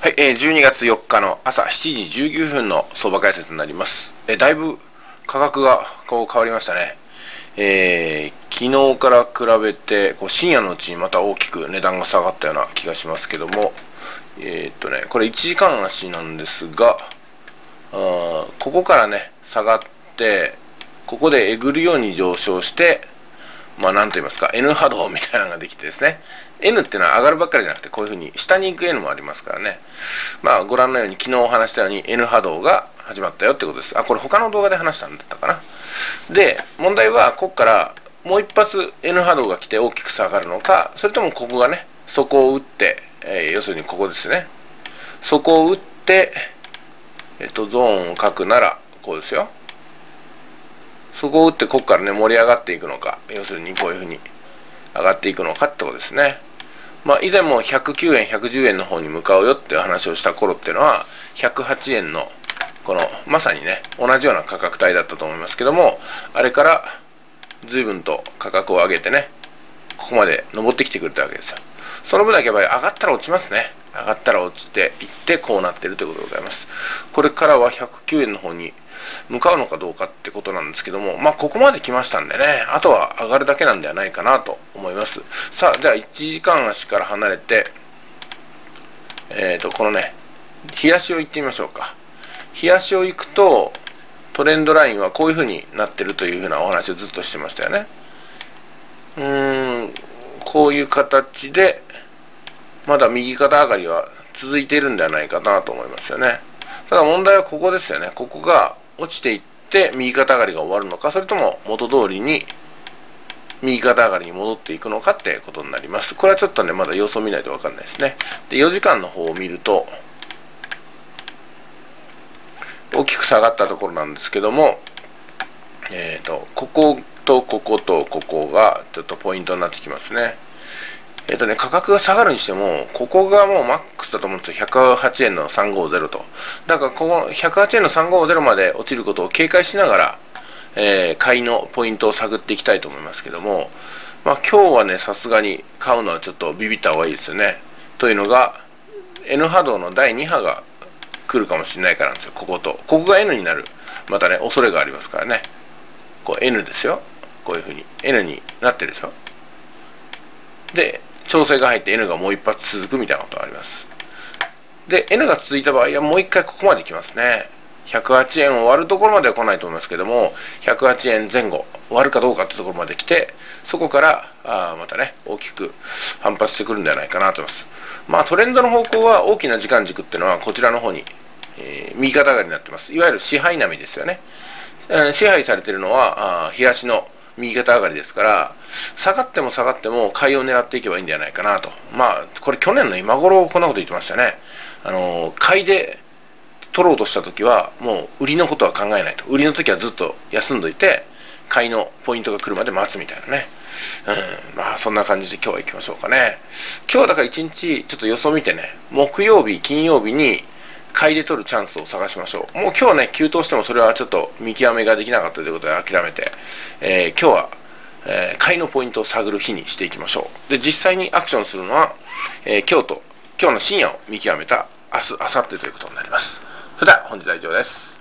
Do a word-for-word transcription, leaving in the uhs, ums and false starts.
はい、えー、じゅうにがつよっかの朝しちじじゅうきゅうふんの相場解説になります。えー、だいぶ価格がこう変わりましたね。えー、昨日から比べてこう深夜のうちにまた大きく値段が下がったような気がしますけども、えー、っとね、これいちじかん足なんですが、あここからね、下がって、ここでえぐるように上昇して、まあなんと言いますか、N 波動みたいなのができてですね、N っていうのは上がるばっかりじゃなくて、こういうふうに下に行く N もありますからね。まあご覧のように昨日お話したように N 波動が始まったよってことです。あ、これ他の動画で話したんだったかな。で、問題はここからもう一発 N 波動が来て大きく下がるのか、それともここがね、底を打って、えー、要するにここですね。底を打って、えっと、ゾーンを書くなら、こうですよ。そこを打ってここからね、盛り上がっていくのか、要するにこういうふうに上がっていくのかってことですね。まあ、以前もひゃくきゅうえん、ひゃくじゅうえんの方に向かうよっていう話をした頃っていうのは、ひゃくはちえんの、この、まさにね、同じような価格帯だったと思いますけども、あれから随分と価格を上げてね、ここまで上ってきてくれたわけですよ。その分だけやっぱり上がったら落ちますね。上がったら落ちていって、こうなっているということでございます。これからはひゃくきゅうえんの方に向かうのかどうかってことなんですけども、まあここまで来ましたんでね、あとは上がるだけなんではないかなと思います。さあ、ではいちじかん足から離れて、えっと、このね、日足を行ってみましょうか。日足を行くと、トレンドラインはこういう風になってるという風なお話をずっとしてましたよね。うーん、こういう形で、まだ右肩上がりは続いているんではないかなと思いますよね。ただ問題はここですよね。ここが落ちていって右肩上がりが終わるのか、それとも元通りに右肩上がりに戻っていくのかってことになります。これはちょっとね、まだ様子を見ないと分かんないですね。で、よじかんの方を見ると、大きく下がったところなんですけども、えっと、こことこことここがちょっとポイントになってきますね。えっとね、価格が下がるにしても、ここがもうマックスだと思うんですよ。ひゃくはちえんのさんごーぜろと。だから、このひゃくはちえんのさんごーぜろまで落ちることを警戒しながら、えー、買いのポイントを探っていきたいと思いますけども、まあ今日はね、さすがに買うのはちょっとビビった方がいいですよね。というのが、N 波動のだいに波が来るかもしれないからなんですよ、ここと。ここが N になる、またね、恐れがありますからね。こう N ですよ。こういうふうに。N になってるでしょ。で、調整が入って N がもう一発続くみたいなことがあります。で、N が続いた場合はもう一回ここまで来ますね。ひゃくはちえんを割るところまでは来ないと思いますけども、ひゃくはちえんぜん後、割るかどうかってところまで来て、そこからあまたね、大きく反発してくるんではないかなと思います。まあトレンドの方向は大きな時間軸っていうのはこちらの方に、えー、右肩上がりになってます。いわゆる支配波ですよね。えー、支配されているのは、あ日足の右肩上がりですから、下がっても下がっても買いを狙っていけばいいんじゃないかなと。まあ、これ去年の今頃こんなこと言ってましたね。あのー、買いで取ろうとした時は、もう売りのことは考えないと。売りの時はずっと休んどいて、買いのポイントが来るまで待つみたいなね。うん、まあそんな感じで今日は行きましょうかね。今日はだから一日ちょっと予想見てね、木曜日、金曜日に買いで取るチャンスを探しましょう。もう今日ね、急騰してもそれはちょっと見極めができなかったということで諦めて、えー、今日は、えー、買いのポイントを探る日にしていきましょう。で、実際にアクションするのは、えー、今日と、今日の深夜を見極めた明日、明後日ということになります。それでは本日は以上です。